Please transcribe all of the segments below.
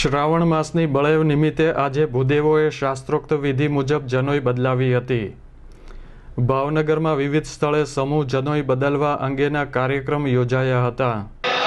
શ્રાવણ માસની બળેવ નિમિત્તે આજે ભૂદેવોએ શાસ્ત્રોક્ત વિધિ મુજબ જનોઈ બદલાવી હતી। ભાવનગરમાં વિવિધ સ્થળે સમૂહ જનોઈ બદલવા અંગેના કાર્યક્રમ યોજાયા હતા।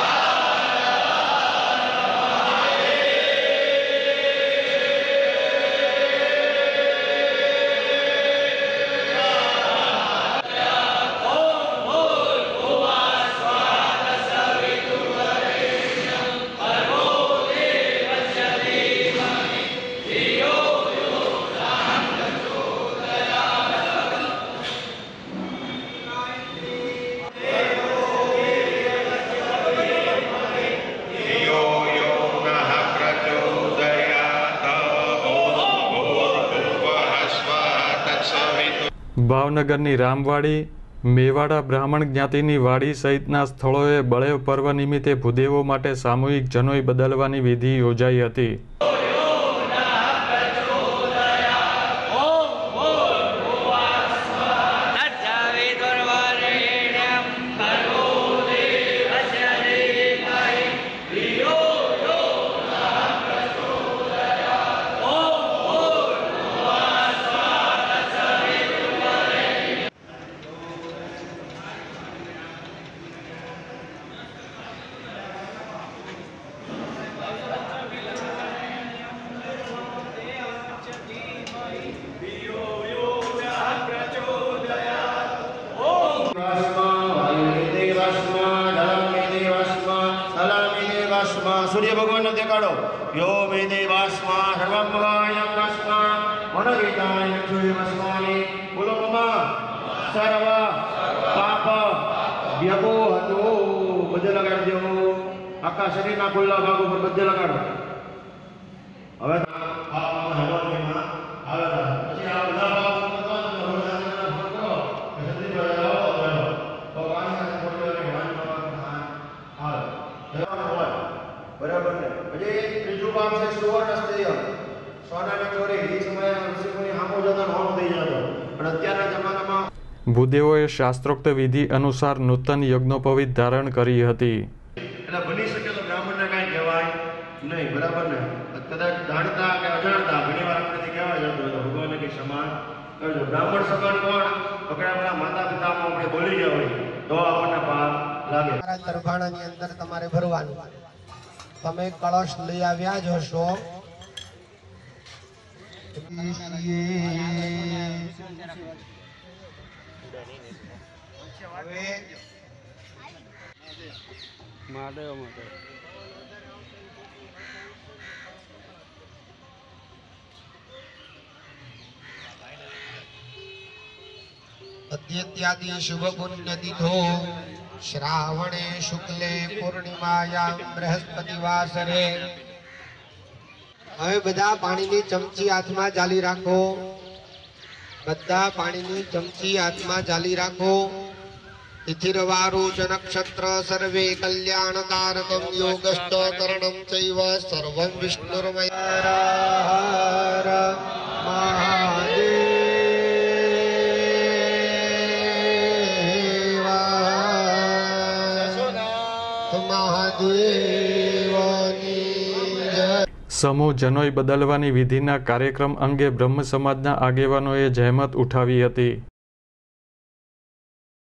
ભાવનગરની રામવાડી, મેવાડા બ્રાહ્મણ જ્ઞાતિની વાડી સહિતના સ્થળોએ બળેવ પર્વ નિમિત્તે ભૂદેવો માટે સામૂહિક જનોઈ બદલવાની વિધિ યોજાઈ હતી। सूर्य भगवान ने देखाड़ो यो मे देवास्मा सर्वमगायं तस्मा मनोहिताय सूर्यमस्मानि बोलो ममा सर्व पाप व्यपो हतो बदे लगाड़ो आका शरीरना खुल्ला भागो पर बदे लगाड़ो। હવે આ હવાનમાં આવેલા પછી આ બધા ભાગો તો ભગવાનના ફોન કરો કે જલ્દી જાઓ ભગવાનના ફોટોને વાંચવા આવે बराबर ने म्हणजे त्रीजू काम से सुवर्ण स्त्रिय सोनानी ચોરી એ સમયે ઋષિમુનિ હામો જતા નોમ થઈ જતો પણ અત્યારના જમાનામાં ભૂદેવોએ શાસ્ત્રોક્ત વિધિ અનુસાર નૂતન યજ્ઞોપવિત ધારણ કરી હતી। એટલે બની શકે તો બ્રાહ્મણને કાંઈ કહેવાય નહીં, બરાબર ને? કદાચ જાણતા કે અજાણતા ઘણીવાર આપણને કહેવાય જતું તો ભગવાનને કંઈ સમાન કરજો। બ્રાહ્મણ સમાન કોણ? આપણા માતા પિતામાં આપણે બોલી ગયા હોય તો આપણને પાપ લાગે। તમારા દરબાણાની અંદર તમારે ભરવાનું। તમે કળશ લઈ આવ્યા જ હશો। अद्यत्यादि शुभ पुण्य तिथो श्रावणे शुक्ले पूर्णिमायां बृहस्पतिवासरे। હવે બધા પાણીની ચમચી હાથમાં ઝાલી રાખો। બધા પાણીની ચમચી હાથમાં ઝાલી રાખો। તિથિરવારું ચ નક્ષત્ર સર્વે કલ્યાણકારકમ યોગસ્થ કरणं ચૈવ સર્વં વિષ્ણુર્મય। હર મહાદેવ। સમૂહ જનોઈ બદલવાની વિધિના કાર્યક્રમ અંગે બ્રહ્મ સમાજના આગેવાનોએ જહેમત ઉઠાવી હતી।